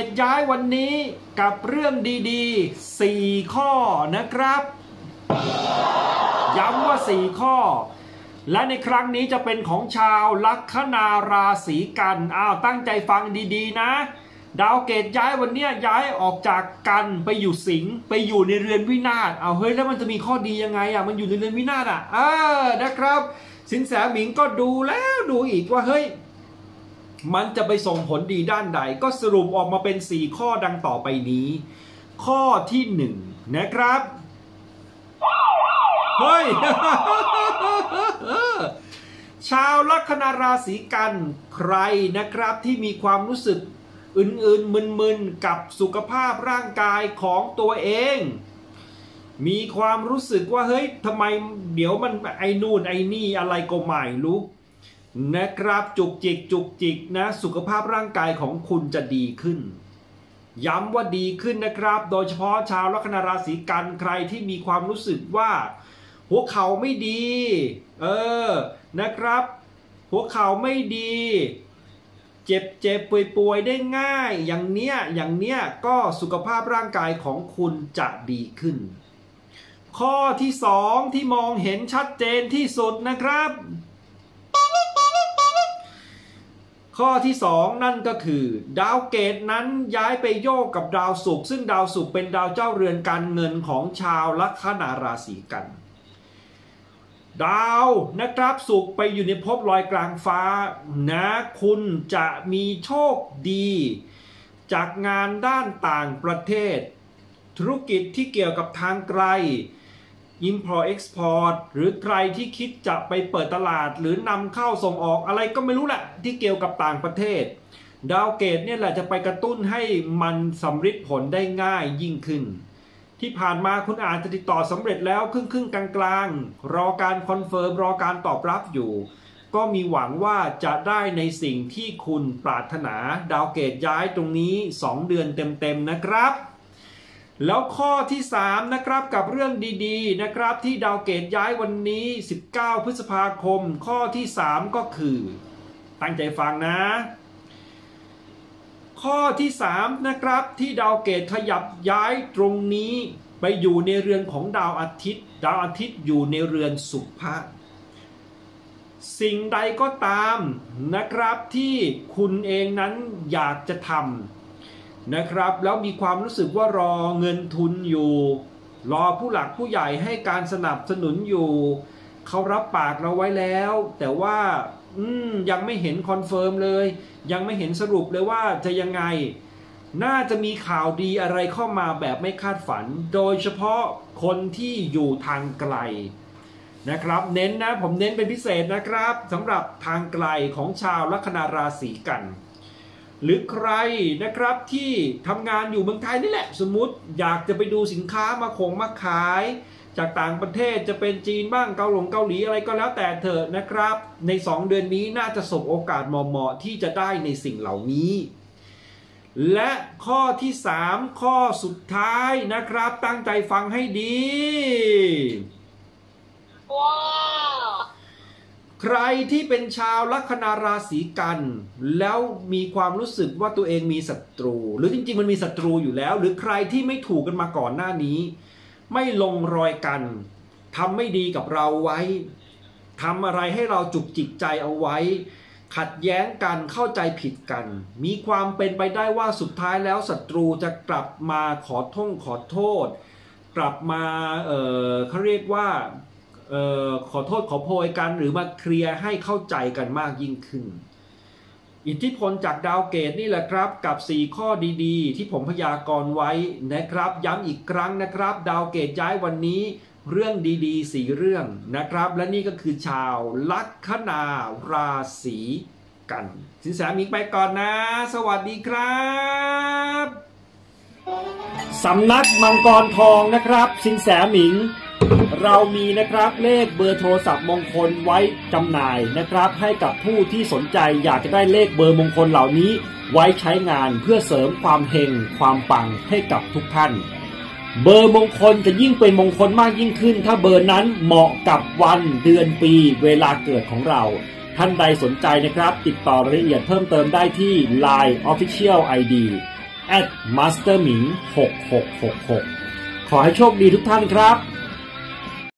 ตย้ายวันนี้กับเรื่องดีๆ4ข้อนะครับย้ำว่า4ข้อและในครั้งนี้จะเป็นของชาวลัคนาราศีกันตั้งใจฟังดีๆนะดาวเกตย้ายวันนี้ย้ายออกจากกันไปอยู่สิงห์ไปอยู่ในเรือนวินาศเฮ้ยแล้วมันจะมีข้อดียังไงมันอยู่ในเรือนวินาศนะครับสินแสหมิงก็ดูแล้วดูอีกว่าเฮ้ยมันจะไปส่งผลดีด้านใดก็สรุปออกมาเป็น4ข้อดังต่อไปนี้ข้อที่1นะครับเฮ้ย ชาวลัคนาราศีกันใครนะครับที่มีความรู้สึกอื่นๆมึนๆกับสุขภาพร่างกายของตัวเองมีความรู้สึกว่าเฮ้ยทำไมเดี๋ยวมันไอ้นู่นไอ้นี่อะไรก็ไม่รู้นะครับจุกจิกนะสุขภาพร่างกายของคุณจะดีขึ้นย้ำว่าดีขึ้นนะครับโดยเฉพาะชาวลัคนาราศีกันใครที่มีความรู้สึกว่าหัวเข่าไม่ดีนะครับหัวเข่าไม่ดีเจ็บป่วยได้ง่ายอย่างเนี้ยก็สุขภาพร่างกายของคุณจะดีขึ้นข้อที่2ที่มองเห็นชัดเจนที่สุดนะครับข้อที่2นั่นก็คือดาวเกตนั้นย้ายไปโยกกับดาวศุกร์ซึ่งดาวศุกร์เป็นดาวเจ้าเรือนการเงินของชาวลัคนาราศีกันดาวนะครับศุกร์ไปอยู่ในภพลอยกลางฟ้านะคุณจะมีโชคดีจากงานด้านต่างประเทศธุรกิจที่เกี่ยวกับทางไกล Import Export หรือใครที่คิดจะไปเปิดตลาดหรือนำเข้าส่งออกอะไรก็ไม่รู้แหละที่เกี่ยวกับต่างประเทศดาวเกตเนี่ยแหละจะไปกระตุ้นให้มันสำฤทธิ์ผลได้ง่ายยิ่งขึ้นที่ผ่านมาคุณอาจจะติดต่อสำเร็จแล้วครึ่งกลางรอการคอนเฟิร์มรอการตอบรับอยู่ก็มีหวังว่าจะได้ในสิ่งที่คุณปรารถนาดาวเกตย้ายตรงนี้2เดือนเต็มๆนะครับแล้วข้อที่3นะครับกับเรื่องดีๆนะครับที่ดาวเกตย้ายวันนี้19พฤษภาคมข้อที่3ก็คือตั้งใจฟังนะข้อที่3นะครับที่ดาวเกตขยับย้ายตรงนี้ไปอยู่ในเรือนของดาวอาทิตย์อยู่ในเรือนสุภะสิ่งใดก็ตามนะครับที่คุณเองนั้นอยากจะทำนะครับแล้วมีความรู้สึกว่ารอเงินทุนอยู่รอผู้หลักผู้ใหญ่ให้การสนับสนุนอยู่เขารับปากเราไว้แล้วแต่ว่ายังไม่เห็นคอนเฟิร์มเลยยังไม่เห็นสรุปเลยว่าจะยังไงน่าจะมีข่าวดีอะไรเข้ามาแบบไม่คาดฝันโดยเฉพาะคนที่อยู่ทางไกลนะครับเน้นนะผมเน้นเป็นพิเศษนะครับสำหรับทางไกลของชาวลัคนาราศีกันหรือใครนะครับที่ทำงานอยู่เมืองไทยนี่แหละสมมุติอยากจะไปดูสินค้ามาขายจากต่างประเทศจะเป็นจีนบ้างเกาหลีอะไรก็แล้วแต่เถอะนะครับใน2เดือนนี้น่าจะสบโอกาสเหมาะที่จะได้ในสิ่งเหล่านี้และข้อที่3ข้อสุดท้ายนะครับตั้งใจฟังให้ดีว้าวใครที่เป็นชาวลัคนาราศีกันแล้วมีความรู้สึกว่าตัวเองมีศัตรูหรือจริงๆมันมีศัตรูอยู่แล้วหรือใครที่ไม่ถูกกันมาก่อนหน้านี้ไม่ลงรอยกันทำไม่ดีกับเราไว้ทำอะไรให้เราจุกจิกใจเอาไว้ขัดแย้งกันเข้าใจผิดกันมีความเป็นไปได้ว่าสุดท้ายแล้วศัตรูจะกลับมาขอโทษกลับมาเขาเรียกว่าขอโทษขอโพยกันหรือมาเคลียร์ให้เข้าใจกันมากยิ่งขึ้นอิทธิพลจากดาวเกตนี่แหละครับกับ4ข้อดีๆที่ผมพยากรณ์ไว้นะครับย้ำอีกครั้งนะครับดาวเกตย้ายวันนี้เรื่องดีๆ4เรื่องนะครับและนี่ก็คือชาวลัคนาราศีกันสินแสหมิงไปก่อนนะสวัสดีครับสำนักมังกรทองนะครับสินแสหมิงเรามีนะครับเลขเบอร์โทรศัพท์มงคลไว้จำหน่ายนะครับให้กับผู้ที่สนใจอยากจะได้เลขเบอร์มงคลเหล่านี้ไว้ใช้งานเพื่อเสริมความเฮงความปังให้กับทุกท่านเบอร์มงคลจะยิ่งเป็นมงคลมากยิ่งขึ้นถ้าเบอร์นั้นเหมาะกับวันเดือนปีเวลาเกิดของเราท่านใดสนใจนะครับติดต่อรายละเอียดเพิ่มเติมได้ที่ LINE Official ID @masterming6666ขอให้โชคดีทุกท่านครับ